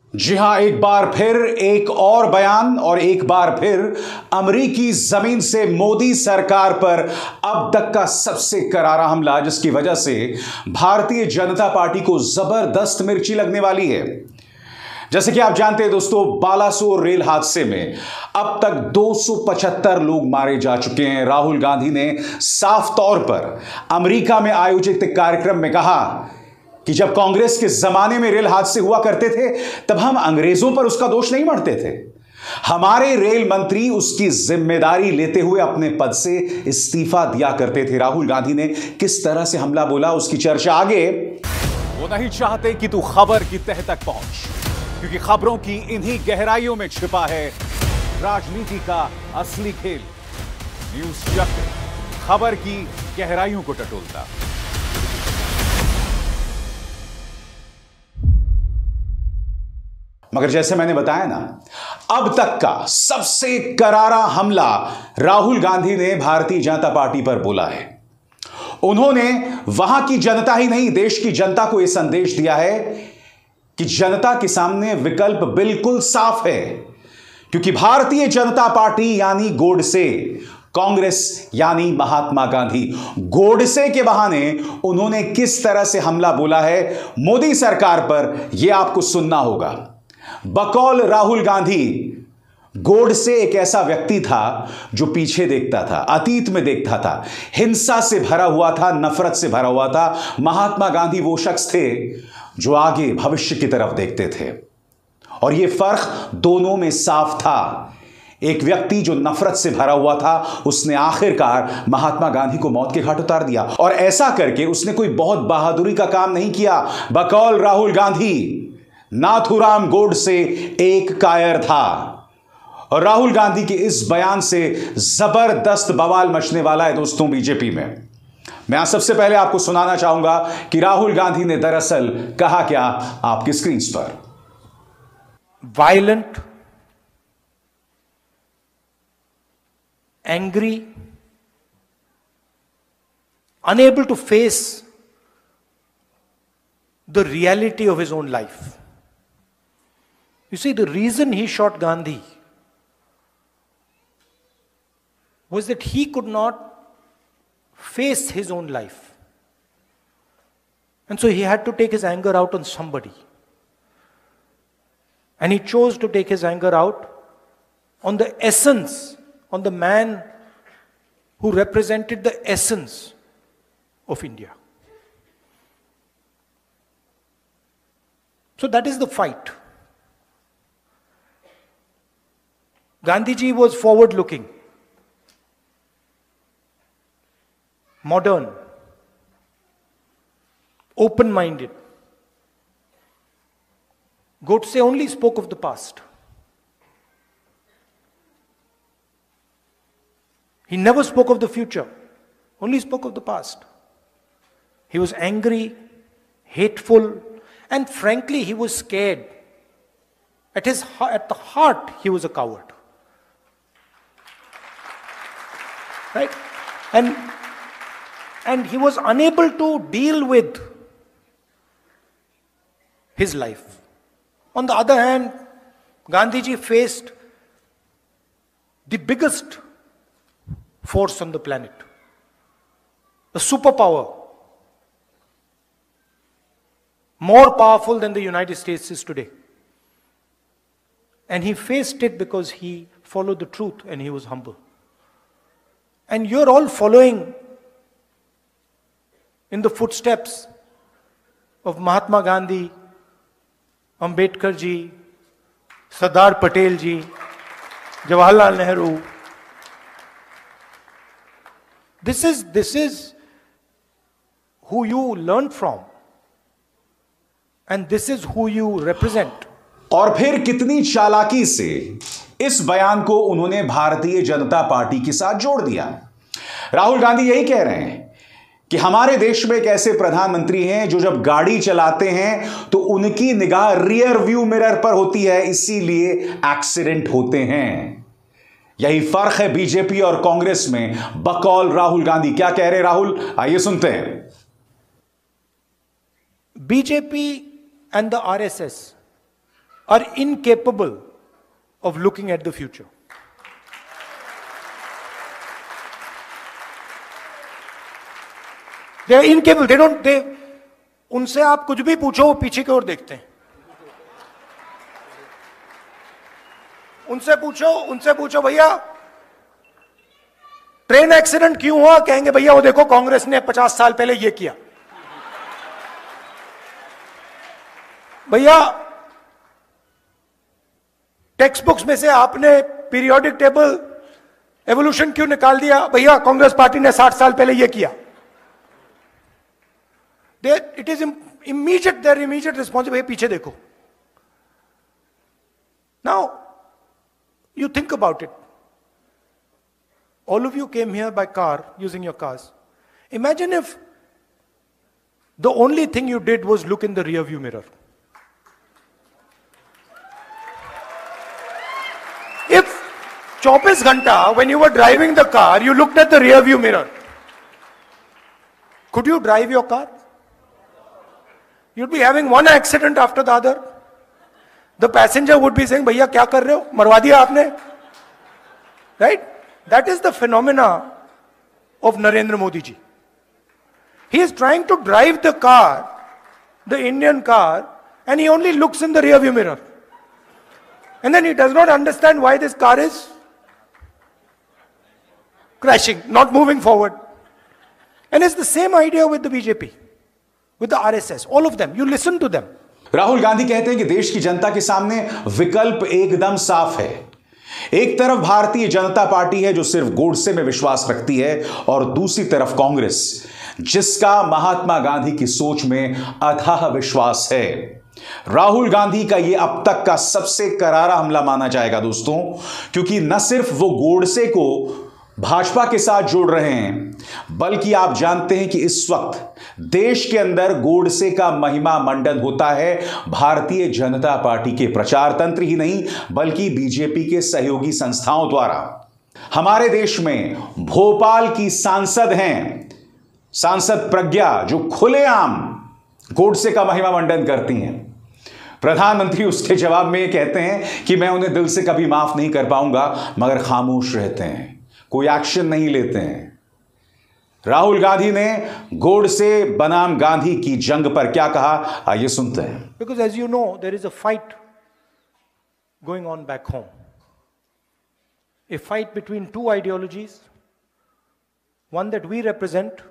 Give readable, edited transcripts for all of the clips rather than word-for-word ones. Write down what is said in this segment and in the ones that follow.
जी हां, एक बार फिर एक और बयान और एक बार फिर अमेरिकी जमीन से मोदी सरकार पर अब तक का सबसे करारा हमला, जिसकी वजह से भारतीय जनता पार्टी को जबरदस्त मिर्ची लगने वाली है। जैसे कि आप जानते हैं दोस्तों, बालासोर रेल हादसे में अब तक 275 लोग मारे जा चुके हैं। राहुल गांधी ने साफ तौर पर अमेरिका में आयोजित एक कार्यक्रम में कहा कि जब कांग्रेस के जमाने में रेल हादसे हुआ करते थे तब हम अंग्रेजों पर उसका दोष नहीं मढ़ते थे। हमारे रेल मंत्री उसकी जिम्मेदारी लेते हुए अपने पद से इस्तीफा दिया करते थे। राहुल गांधी ने किस तरह से हमला बोला, उसकी चर्चा आगे। वो नहीं चाहते कि तू खबर की तह तक पहुंच, क्योंकि खबरों की इन्हीं गहराइयों में छिपा है राजनीति का असली खेल। न्यूज़ चक्र खबर की गहराइयों को टटोलता। मगर जैसे मैंने बताया ना, अब तक का सबसे करारा हमला राहुल गांधी ने भारतीय जनता पार्टी पर बोला है। उन्होंने वहां की जनता ही नहीं, देश की जनता को यह संदेश दिया है कि जनता के सामने विकल्प बिल्कुल साफ है, क्योंकि भारतीय जनता पार्टी यानी गोडसे, कांग्रेस यानी महात्मा गांधी। गोडसे के बहाने उन्होंने किस तरह से हमला बोला है मोदी सरकार पर, यह आपको सुनना होगा। बकौल राहुल गांधी, गोडसे एक ऐसा व्यक्ति था जो पीछे देखता था, अतीत में देखता था, हिंसा से भरा हुआ था, नफरत से भरा हुआ था। महात्मा गांधी वो शख्स थे जो आगे भविष्य की तरफ देखते थे, और यह फर्क दोनों में साफ था। एक व्यक्ति जो नफरत से भरा हुआ था, उसने आखिरकार महात्मा गांधी को मौत के घाट उतार दिया, और ऐसा करके उसने कोई बहुत बहादुरी का काम नहीं किया। बकौल राहुल गांधी, नाथूराम गोडसे एक कायर था, और राहुल गांधी के इस बयान से जबरदस्त बवाल मचने वाला है दोस्तों बीजेपी में। मैं सबसे पहले आपको सुनाना चाहूंगा कि राहुल गांधी ने दरअसल कहा क्या, आपकी स्क्रीन पर। Violent, angry, unable to face the reality of his own life. You see, the reason he shot Gandhi was that he could not face his own life. And so he had to take his anger out on somebody. And he chose to take his anger out on the essence, on the man who represented the essence of India. So that is the fight. Gandhiji was forward-looking, modern, open-minded. Godse only spoke of the past. He never spoke of the future, only spoke of the past. He was angry, hateful, and frankly, he was scared. At the heart, he was a coward. Right? And he was unable to deal with his life. On the other hand, Gandhiji faced the biggest force on the planet, a superpower, more powerful than the United States is today. And he faced it because he followed the truth and he was humble. And you're all following in the footsteps of Mahatma Gandhi, Ambedkar ji, Sardar Patel ji, Jawaharlal Nehru. This is who you learn from. And this is who you represent. और फिर कितनी चालाकी से इस बयान को उन्होंने Bharatiya Janata party के साथ जोड़ दिया। राहुल गांधी यही कह रहे हैं कि हमारे देश में एक ऐसे प्रधानमंत्री हैं जो जब गाड़ी चलाते हैं तो उनकी निगाह रियर व्यू मिरर पर होती है, इसीलिए एक्सीडेंट होते हैं। यही फर्क है बीजेपी और कांग्रेस में। बकौल राहुल गांधी क्या कह रहे राहुल, आइए सुनते हैं। BJP and the RSS are incapable of looking at the future. They are incapable. उनसे आप कुछ भी पूछो वो पीछे की ओर देखते हैं. उनसे पूछो भैया ट्रेन एक्सीडेंट क्यों हुआ, कहेंगे भैया वो देखो कांग्रेस ने 50 साल पहले ये किया. भैया टेक्स्ट बुक्स में से आपने पीरियोडिक टेबल एवोल्यूशन क्यों निकाल दिया, भैया कांग्रेस पार्टी ने 60 साल पहले ये किया. It is immediate, there immediate response, भैया पीछे देखो. Now you think about it. All of you came here by car, using your cars. Imagine if the only thing you did was look in the rear view mirror. If 24 ghanta, when you were driving the car, you looked at the rear view mirror, could you drive your car? You'd be having one accident after the other. The passenger would be saying, भैया क्या कर रहे हो, मरवा दिया आपने. Right? That is the phenomena of Narendra Modi ji. He is trying to drive the car, the Indian car, and he only looks in the rear view mirror. And then he does not understand why this car is crashing, not moving forward. And it's the same idea with the BJP, with the RSS, all of them. You listen to them. Rahul Gandhi कहते हैं कि देश की जनता के सामने विकल्प एकदम साफ है. एक तरफ भारतीय जनता पार्टी है जो सिर्फ गोडसे में विश्वास रखती है, और दूसरी तरफ कांग्रेस जिसका महात्मा गांधी की सोच में अथाह विश्वास है. राहुल गांधी का यह अब तक का सबसे करारा हमला माना जाएगा दोस्तों, क्योंकि न सिर्फ वो गोडसे को भाजपा के साथ जोड़ रहे हैं, बल्कि आप जानते हैं कि इस वक्त देश के अंदर गोडसे का महिमा मंडन होता है भारतीय जनता पार्टी के प्रचार तंत्र ही नहीं बल्कि बीजेपी के सहयोगी संस्थाओं द्वारा. हमारे देश में भोपाल की सांसद हैं, सांसद प्रज्ञा, जो खुलेआम गोडसे का महिमा मंडन करती हैं. प्रधानमंत्री उसके जवाब में कहते हैं कि मैं उन्हें दिल से कभी माफ नहीं कर पाऊंगा, मगर खामोश रहते हैं, कोई एक्शन नहीं लेते हैं. राहुल गांधी ने गोडसे बनाम गांधी की जंग पर क्या कहा, आइए सुनते हैं. Because as you know, there is a fight going on back home. A fight between two ideologies, one that we represent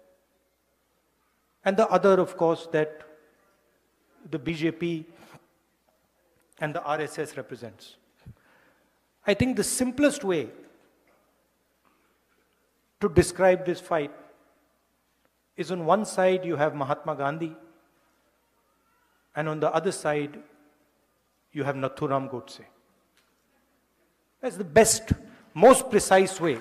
and the other, of course, that the BJP and the RSS represents. I think the simplest way to describe this fight is, on one side you have Mahatma Gandhi and on the other side you have Nathuram Godse. That's the best, most precise way.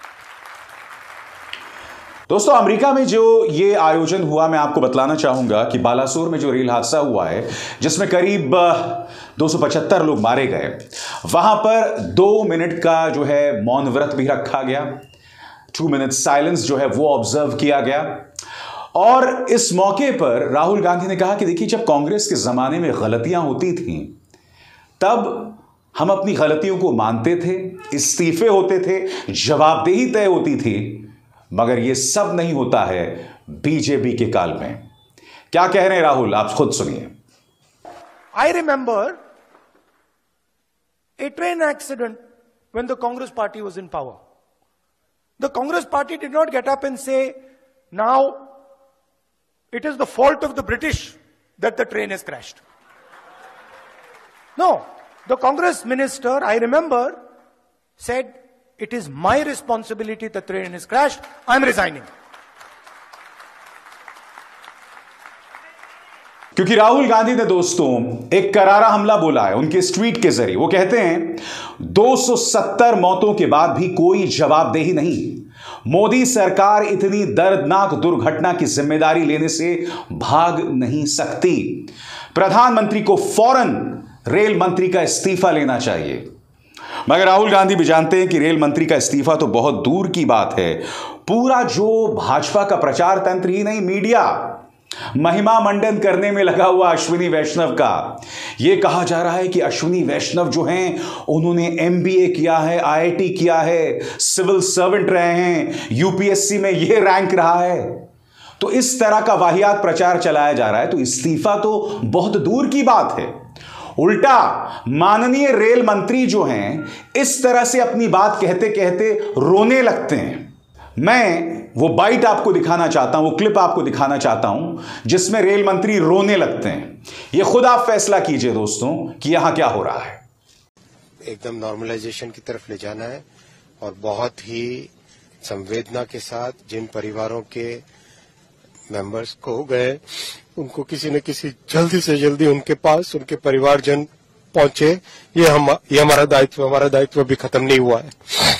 दोस्तों, America में जो ये आयोजन हुआ, मैं आपको बतलाना चाहूंगा कि बालासोर में जो रेल हादसा हुआ है जिसमें करीब 275 लोग मारे गए, वहां पर 2 मिनट का जो है मौन व्रत भी रखा गया. 2 मिनट साइलेंस जो है वो ऑब्जर्व किया गया. और इस मौके पर राहुल गांधी ने कहा कि देखिए, जब कांग्रेस के जमाने में गलतियां होती थीं तब हम अपनी गलतियों को मानते थे, इस्तीफे होते थे, जवाबदेही तय होती थी, मगर यह सब नहीं होता है बीजेपी के काल में. क्या कह रहे हैं राहुल, आप खुद सुनिए. I remember a train accident when the Congress party was in power. The Congress party did not get up and say, now it is the fault of the British that the train has crashed. No, the Congress minister, I remember, said, it is my responsibility that the train has crashed, I am resigning. क्योंकि राहुल गांधी ने दोस्तों एक करारा हमला बोला है उनके इस ट्वीट के जरिए. वो कहते हैं 270 मौतों के बाद भी कोई जवाबदेही नहीं. मोदी सरकार इतनी दर्दनाक दुर्घटना की जिम्मेदारी लेने से भाग नहीं सकती. प्रधानमंत्री को फौरन रेल मंत्री का इस्तीफा लेना चाहिए. मगर राहुल गांधी भी जानते हैं कि रेल मंत्री का इस्तीफा तो बहुत दूर की बात है. पूरा जो भाजपा का प्रचार तंत्र ही नहीं, मीडिया, महिमा मंडन करने में लगा हुआ अश्विनी वैष्णव का। यह कहा जा रहा है कि अश्विनी वैष्णव जो हैं उन्होंने एमबीए किया है, आईआईटी किया है, सिविल सर्वेंट रहे हैं, यूपीएससी में यह रैंक रहा है। तो इस तरह का वाहियात प्रचार चलाया जा रहा है, तो इस्तीफा तो बहुत दूर की बात है। उल्टा माननीय रेल मंत्री जो हैं इस तरह से अपनी बात कहते कहते रोने लगते हैं। मैं वो बाइट आपको दिखाना चाहता हूं, वो क्लिप आपको दिखाना चाहता हूं जिसमें रेल मंत्री रोने लगते हैं। ये खुद आप फैसला कीजिए दोस्तों कि यहां क्या हो रहा है। एकदम नॉर्मलाइजेशन की तरफ ले जाना है और बहुत ही संवेदना के साथ जिन परिवारों के मेंबर्स खो गए उनको किसी न किसी जल्दी से जल्दी उनके पास उनके परिवारजन पहुंचे। ये हमारा दायित्व अभी खत्म नहीं हुआ है।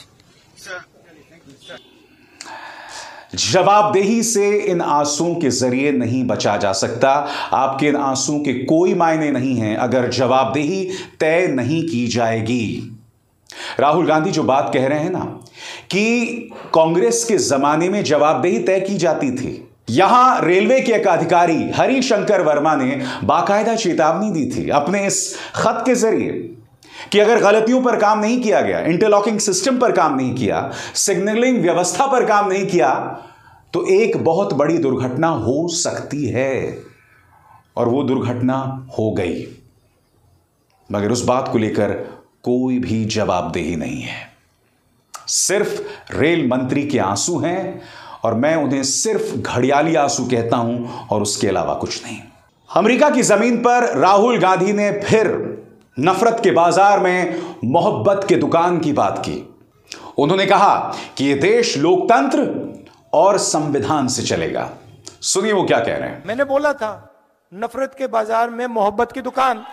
जवाबदेही से इन आंसुओं के जरिए नहीं बचा जा सकता। आपके इन आंसुओं के कोई मायने नहीं हैं अगर जवाबदेही तय नहीं की जाएगी। राहुल गांधी जो बात कह रहे हैं ना कि कांग्रेस के जमाने में जवाबदेही तय की जाती थी, यहां रेलवे के एक अधिकारी हरिशंकर वर्मा ने बाकायदा चेतावनी दी थी अपने इस खत के जरिए कि अगर गलतियों पर काम नहीं किया गया, इंटरलॉकिंग सिस्टम पर काम नहीं किया, सिग्नलिंग व्यवस्था पर काम नहीं किया, तो एक बहुत बड़ी दुर्घटना हो सकती है। और वो दुर्घटना हो गई, मगर उस बात को लेकर कोई भी जवाबदेही नहीं है। सिर्फ रेल मंत्री के आंसू हैं और मैं उन्हें सिर्फ घड़ियाली आंसू कहता हूं और उसके अलावा कुछ नहीं। अमेरिका की जमीन पर राहुल गांधी ने फिर नफरत के बाजार में मोहब्बत के दुकान की बात की। उन्होंने कहा कि यह देश लोकतंत्र और संविधान से चलेगा। सुनिए वो क्या कह रहे हैं। मैंने बोला था नफरत के बाजार में मोहब्बत की दुकान।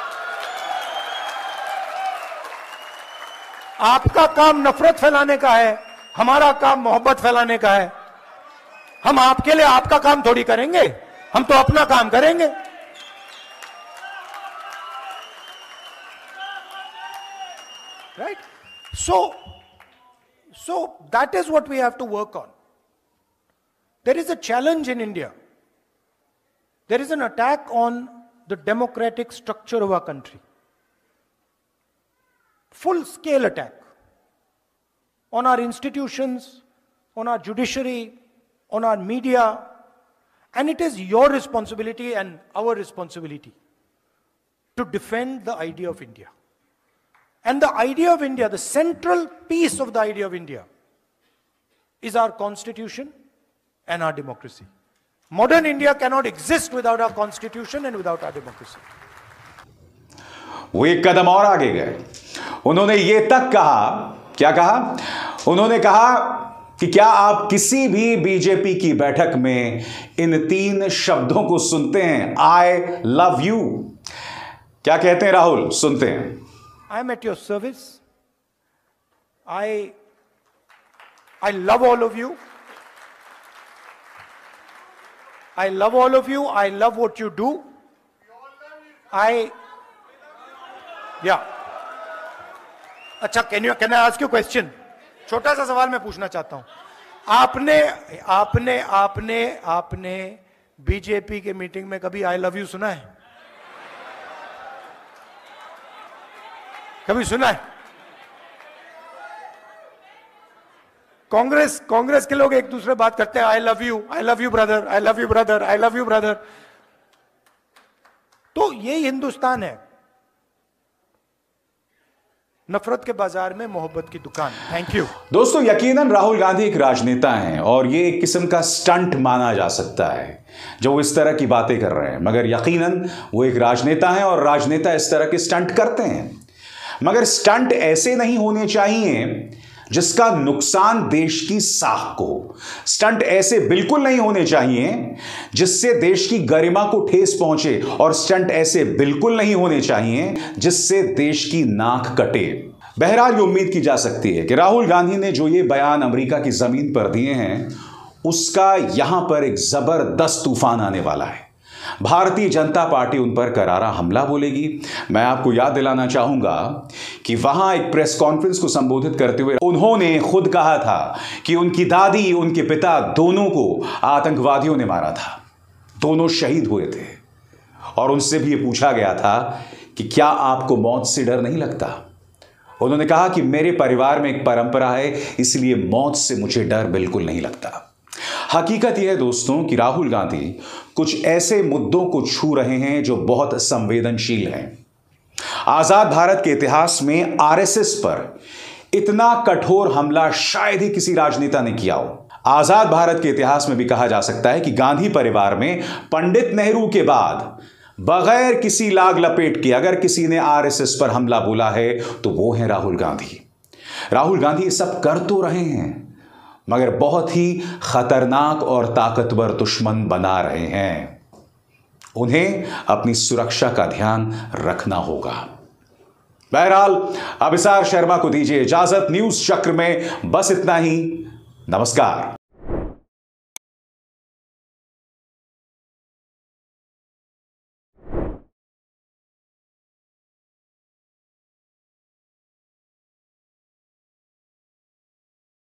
आपका काम नफरत फैलाने का है, हमारा काम मोहब्बत फैलाने का है। हम आपके लिए आपका काम थोड़ी करेंगे, हम तो अपना काम करेंगे। Right? So that is what we have to work on. There is a challenge in India. There is an attack on the democratic structure of our country. Full scale attack on our institutions, on our judiciary, on our media, and it is your responsibility and our responsibility to defend the idea of India. And the idea of India, the central piece of the idea of India, is our constitution and our democracy. Modern India cannot exist without our constitution and without our democracy. वो एक कदम और आगे गए। उन्होंने ये तक कहा, क्या कहा? उन्होंने कहा कि क्या आप किसी भी बीजेपी की बैठक में इन 3 शब्दों को सुनते हैं? I love you. क्या कहते हैं राहुल? सुनते हैं। I am at your service. I love all of you. I love all of you. I love what you do. Yeah. अच्छा, can I ask you a question? छोटा सा सवाल मैं पूछना चाहता हूं। आपने बीजेपी के मीटिंग में कभी आई लव यू सुना है? कभी सुना है? कांग्रेस के लोग एक दूसरे बात करते हैं, I love you brother, I love you brother, I love you brother. तो यही हिंदुस्तान है, नफरत के बाजार में मोहब्बत की दुकान। Thank you. दोस्तों, यकीनन राहुल गांधी एक राजनेता हैं और ये एक किस्म का स्टंट माना जा सकता है जो वो इस तरह की बातें कर रहे हैं, मगर यकीनन वो एक राजनेता हैं और राजनेता इस तरह के स्टंट करते हैं। मगर स्टंट ऐसे नहीं होने चाहिए जिसका नुकसान देश की साख को। स्टंट ऐसे बिल्कुल नहीं होने चाहिए जिससे देश की गरिमा को ठेस पहुंचे, और स्टंट ऐसे बिल्कुल नहीं होने चाहिए जिससे देश की नाक कटे। बहरहाल ये उम्मीद की जा सकती है कि राहुल गांधी ने जो ये बयान अमेरिका की जमीन पर दिए हैं उसका यहां पर एक जबरदस्त तूफान आने वाला है। भारतीय जनता पार्टी उन पर करारा हमला बोलेगी। मैं आपको याद दिलाना चाहूंगा कि वहां एक प्रेस कॉन्फ्रेंस को संबोधित करते हुए उन्होंने खुद कहा था कि उनकी दादी, उनके पिता दोनों को आतंकवादियों ने मारा था। दोनों शहीद हुए थे और उनसे भी यह पूछा गया था कि क्या आपको मौत से डर नहीं लगता। उन्होंने कहा कि मेरे परिवार में एक परंपरा है, इसलिए मौत से मुझे डर बिल्कुल नहीं लगता। हकीकत यह है दोस्तों कि राहुल गांधी कुछ ऐसे मुद्दों को छू रहे हैं जो बहुत संवेदनशील हैं। आजाद भारत के इतिहास में आरएसएस पर इतना कठोर हमला शायद ही किसी राजनेता ने किया हो। आजाद भारत के इतिहास में भी कहा जा सकता है कि गांधी परिवार में पंडित नेहरू के बाद बगैर किसी लाग लपेट के अगर किसी ने आरएसएस पर हमला बोला है तो वो है राहुल गांधी। राहुल गांधी ये सब कर तो रहे हैं मगर बहुत ही खतरनाक और ताकतवर दुश्मन बना रहे हैं। उन्हें अपनी सुरक्षा का ध्यान रखना होगा। बहरहाल अभिसार शर्मा को दीजिए इजाजत। न्यूज चक्र में बस इतना ही। नमस्कार।